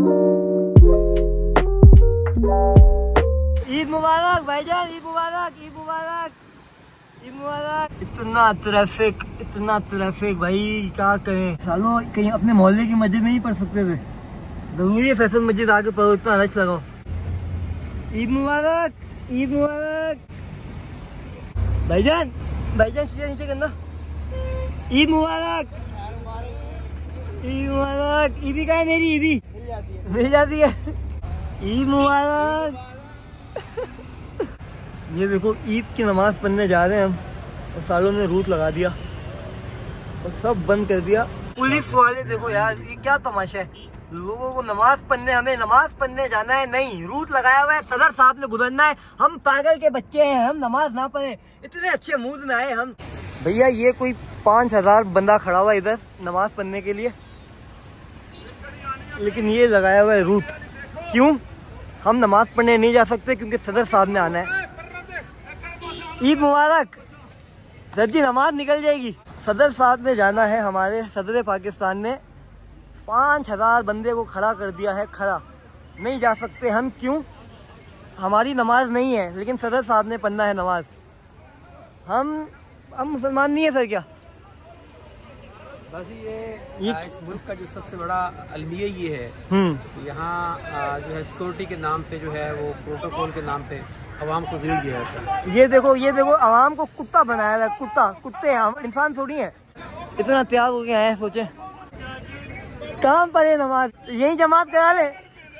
ईद मुबारक भाईजान, ईद मुबारक, ईद मुबारक, ईद मुबारक। इतना ट्रैफिक भाई, क्या करें सालों। कहीं अपने मोहल्ले की मस्जिद में ही पढ़ सकते थे, जरूरी है फैसल मस्जिद आके पढ़ो, इतना रश लगाओ। ईद मुबारक, ईद मुबारक भाईजान, भाईजान शीशा नीचे करना। ईद मुबारक, ईद मुबारक। ईदी का है मेरी, ईदी मिल जाती है। ईद मुबारक। ये देखो ईद की नमाज पढ़ने जा रहे हैं हम, और सालों ने रूट लगा दिया और सब बंद कर दिया। पुलिस वाले देखो यार, ये क्या तमाशा है। लोगों को नमाज पढ़ने, हमें नमाज पढ़ने जाना है, नहीं रूट लगाया हुआ है, सदर साहब ने गुजरना है। हम पागल के बच्चे हैं, हम नमाज ना पढ़े। इतने अच्छे मूड में आए हम। भैया ये कोई 5000 बंदा खड़ा हुआ इधर नमाज पढ़ने के लिए, लेकिन ये लगाया हुआ है रूट। क्यों? हम नमाज पढ़ने नहीं जा सकते क्योंकि सदर साहब ने आना है। ईद मुबारक। सर जी नमाज निकल जाएगी। सदर साहब ने जाना है, हमारे सदर पाकिस्तान ने 5000 बंदे को खड़ा कर दिया है, खड़ा नहीं जा सकते हम। क्यों? हमारी नमाज नहीं है, लेकिन सदर साहब ने पढ़ना है नमाज। हम मुसलमान नहीं है सर क्या? बस ये इस मुल्क का जो सबसे बड़ा अलमिया ये है, यहाँ जो है सिक्योरिटी के नाम पे, जो है वो प्रोटोकॉल के नाम पे अवाम को भीड़ दिया जाता है। ये देखो अवाम को कुत्ता बनाया है, कुत्ते हैं हम, इंसान थोड़ी हैं। इतना त्याग हो गया है, सोचे कहाँ पढ़े नमाज, यही जमात करा ले।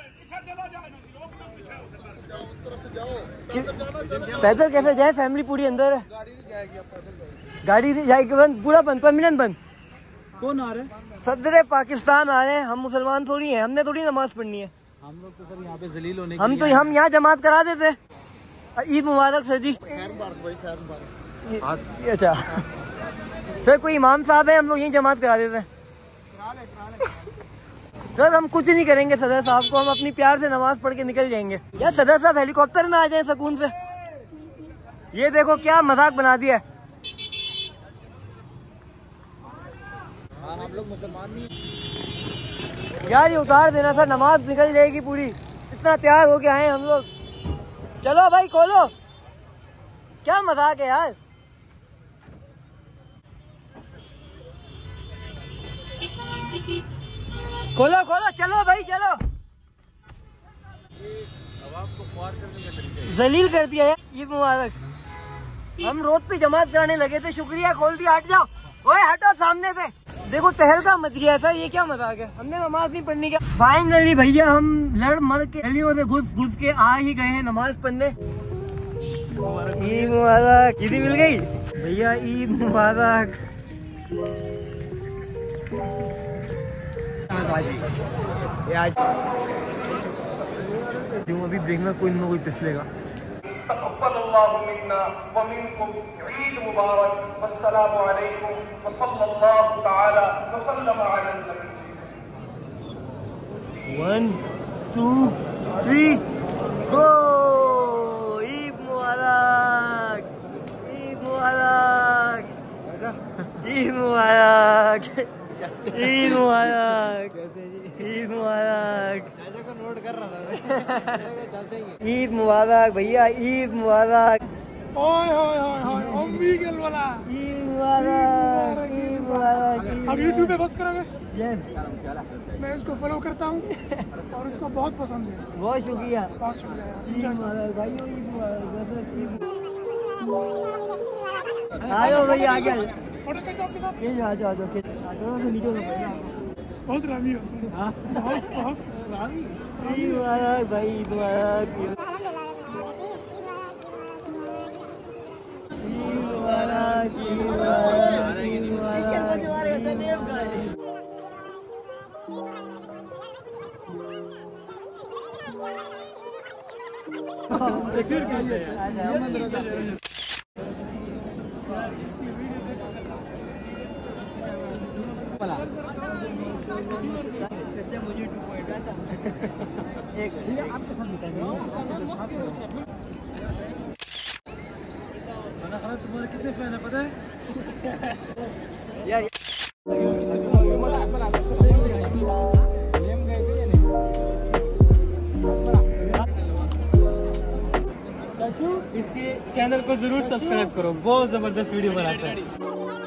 पैदल कैसे जाए, फैमिली पूरी अंदर है। गाड़ी नहीं जाएगी, बंद पूरा बंद, परमिनेंट बंद। कौन आ रहे हैं? सदर पाकिस्तान आ रहे हैं। हम मुसलमान थोड़ी हैं, हमने थोड़ी नमाज पढ़नी है। हम लोग तो सर यहाँ पे जलील होने हम तो हम यहाँ जमात करा देते। ईद मुबारक सर जी। अच्छा फिर कोई इमाम साहब है, हम लोग यही जमात करा देते हैं। सर हम कुछ नहीं करेंगे सदर साहब को, हम अपनी प्यार से नमाज पढ़ के निकल जाएंगे। यार सदर साहब हेलीकॉप्टर में आ जाए सुकून से। ये देखो क्या मजाक बना दिया है। आप लोग मुसलमान नहीं यार ये उतार देना था, नमाज निकल जाएगी पूरी। इतना तैयार हो के आए हम लोग। चलो भाई खोलो, क्या मजाक है यार। खोलो खोलो, चलो भाई चलो। जलील कर दिया है। ईद मुबारक। हम रोड पे जमात कराने लगे थे, शुक्रिया खोल दिया। हट जाओ, ओए हटो सामने से। देखो तहलका मच गया था, ये क्या मजाक है। हमने नमाज नहीं पढ़नी क्या? फाइनली भैया हम लड़ मर के गलियों से घुस के आ ही गए हैं नमाज पढ़ने। ईद मुबारक। ईदी मिल गई भैया, ईद मुबारक। अभी ब्रेक में कोई ना कोई पिछलेगा। One, 2, 3, go! ईद मुबारक, ईद मुबारक, ईद मुबारक, ईद मुबारक, ईद मुबारक। चाचा को नोट कर रहा था। ईद मुबारक भैया, ईद मुबारक। ओए ओए ओए ओए ओमीगल वाला ईद मुबारक, ईद मुबारक। अब यूट्यूब पे बस करोगे? जय। मैं इसको फॉलो करता हूँ और इसको बहुत पसंद है। बहुत शुक्रिया, बहुत शुक्रिया। ईद मुबारक भाई, ईद मुबारक। आयो भैया आ गया। फोटो खींचो आपके साथ। आ जाओ आ जाओ, नीचे बहुत रामी हो तुम, बहुत बहुत रामी। ईद मुबारक भाई, ईद मुबारक, ईद मुबारक, ईद मुबारक, ईद मुझे 2 पॉइंट एक आपके साथ तुम्हारे कितने फैन है पता है यार? इसके चैनल को जरूर सब्सक्राइब करो, बहुत जबरदस्त वीडियो बनाते हैं।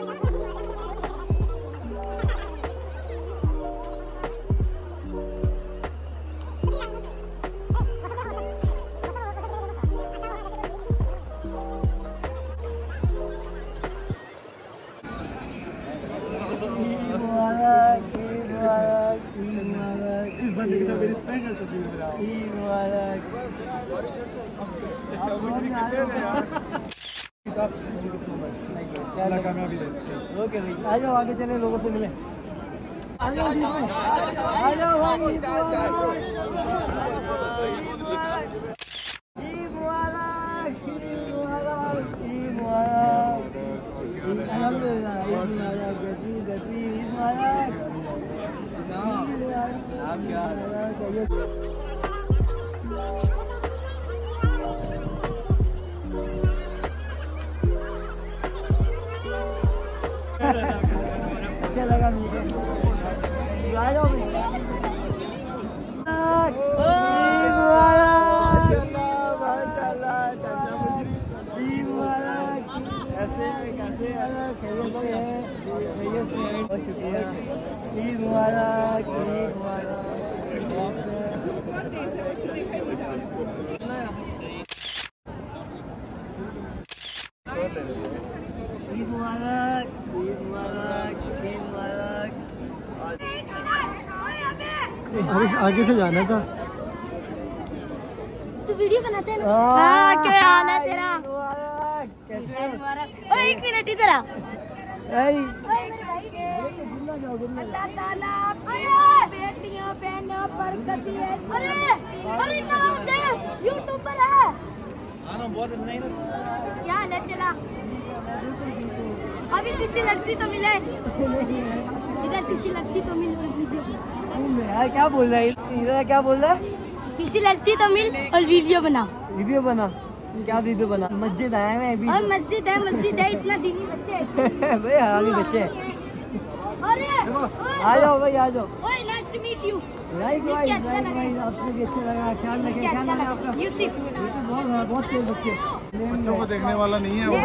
ओके भाई, आ जाओ आगे चले, लोगों से मिले। आ जाओ अच्छा लगा मुझे। आ जाओ कैसे शुक्रिया। ईद मुबारक, ईद मुबारक। ईद मुबारक, ईद मुबारक, ईद मुबारक। आगे से जाना था। तू वीडियो बनाते हैं ना? हाँ, क्या हाल है तेरा? कैसे? ओए, एक मिनट इधर आ। अल्लाह ताला आपकी बेटियों बहनों पर कभी अरे नाम दे, यूट्यूबर है। क्या हाल है तेरा? अभी किसी लड़की तो मिले इधर, किसी लड़की तो मिल। यार क्या बोल रहा है इधर, क्या बोल रहा है? किसी लड़की तो मिल और वीडियो बना। वीडियो बना? क्या वीडियो बना? मस्जिद आया मैं अभी। और मस्जिद है, इतना दीनी बच्चे भाई हरामी बच्चे। अरे आ जाओ भाई, आ जाओ। ओए, nice to meet you. Likewise आपको भी अच्छा लगा। ख्याल रखें, क्या नाम है आपका? यूसुफ। बहुत तेज बच्चे, बच्चों को देखने वाला नहीं है वो।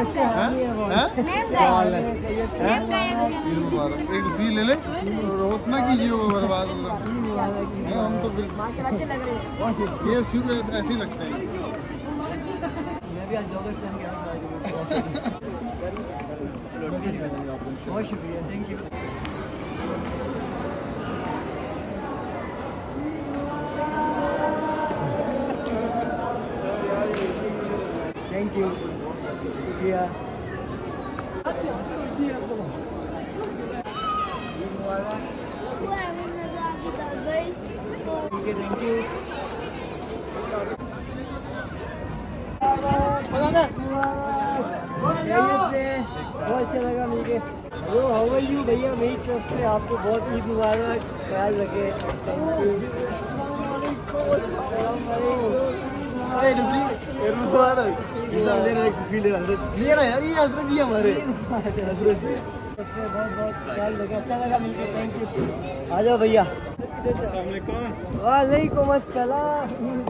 एक तस्वीर ले ले, रोज ना कीजिए वो बर्बाद होगा। हम तो अच्छे लग रहे हैं। ये शुरू ऐसे ही लगता है। मैं भी आज जॉगर पहन के आया। बहुत शुक्रिया, थैंक यू। थैंक यू, शुक्रिया। Thank you. बहुत अच्छा लगा मिलके। हेलो, हाउ आर यू भैया? मेरी तरफ से आपको बहुत ईद मुबारक, ख्याल रखे। यार ये हजरत जी हमारे बहुत बहुत ख्याल रखे। अच्छा लगा मिलके, थैंक यू। आ जाओ भैया। वालेकुम अस्सलाम।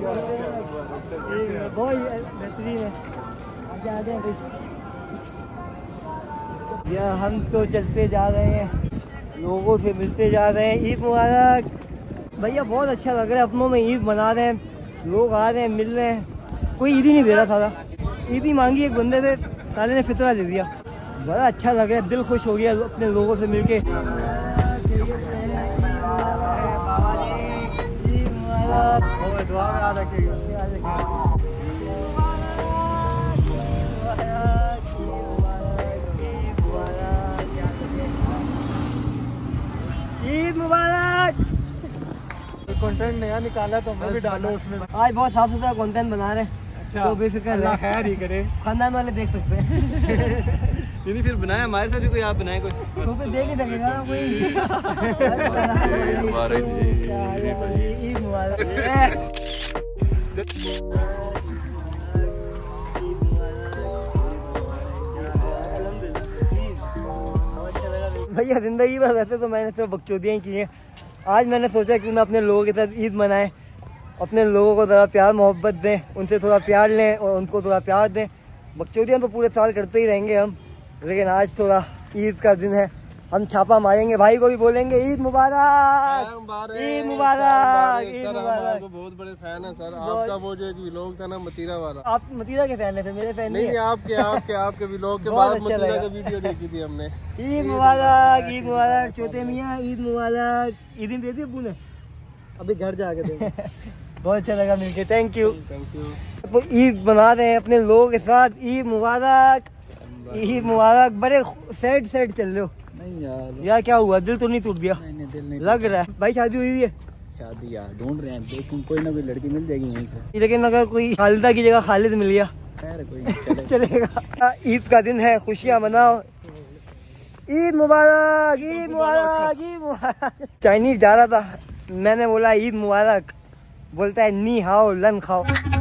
बहुत बेहतरीन है। आ जाए भैया, हम तो चलते जा रहे हैं, लोगों से मिलते जा रहे हैं। ईद मुबारक भैया। बहुत अच्छा लग रहा है, अपनों में ईद मना रहे हैं, लोग आ रहे हैं, मिल रहे हैं। कोई ईद ही नहीं दे रहा साला। ईद ही मांगी एक बंदे से, साले ने फितरा दे दिया। बड़ा अच्छा लग रहा है, दिल खुश हो गया अपने लोगों से मिलके। ईद मुबारक। कंटेंट नया निकाला तो हमें भी डालो उसमें। आज बहुत साफ सुथरा कंटेंट बना रहे हैं। अच्छा, तो बेफिक्र अल्लाह खैर ही करे। खानदान वाले देख सकते हैं। नहीं फिर बनाए हमारे साथ भी कोई, आप बनाए कुछ तो फिर देख ही सकेगा ना कोई। ईद मुबारक। भैया जिंदगी में वैसे तो मैंने सिर्फ बकचोदियाँ ही की हैं। आज मैंने सोचा कि मैं अपने लोगों के साथ ईद मनाए अपने लोगों को थोड़ा प्यार मोहब्बत दें, उनसे थोड़ा प्यार लें और उनको थोड़ा प्यार दें। बकचोदियाँ तो पूरे साल करते ही रहेंगे हम, लेकिन आज थोड़ा ईद का दिन है, हम छापा मारेंगे। भाई को भी बोलेंगे ईद मुबारक, ईद मुबारक, ईद मुबारक। बहुत बड़े फैन है सर आपका। वो जो एक व्लॉग था ना मतीरा वाला, आप मतीरा के फैन है? मेरे फैन नहीं, आपके व्लॉग के बाद मतीरा का वीडियो देखी थी हमने। ईद मुबारक, ईद मुबारक छोटे मियाँ, ईद मुबारक। ईद दे दी अब्बू ने? अभी घर जाके देंगे। बहुत अच्छा लगा मिलके, थैंक यू। तो ईद मना रहे हैं अपने लोगों के साथ, ईद मुबारक, ईद मुबारक। बड़े सैड चल रहे हो। नहीं यार क्या हुआ, दिल तो नहीं टूट गया? नहीं, दिल नहीं लग रहा है। भाई शादी हुई है? शादी यार ढूंढ रहे हैं, लेकिन कोई ना कोई लड़की मिल जाएगी यहीं से। लेकिन अगर कोई खालिदा की जगह खालिद मिल गया खैर कोई चलेगा। ईद का दिन है, खुशियाँ मनाओ। ईद मुबारक, ईद मुबारक, ईद मुबारक। चाइनीज जा रहा था, मैंने बोला ईद मुबारक, बोलता है नी हाओ लन खाओ।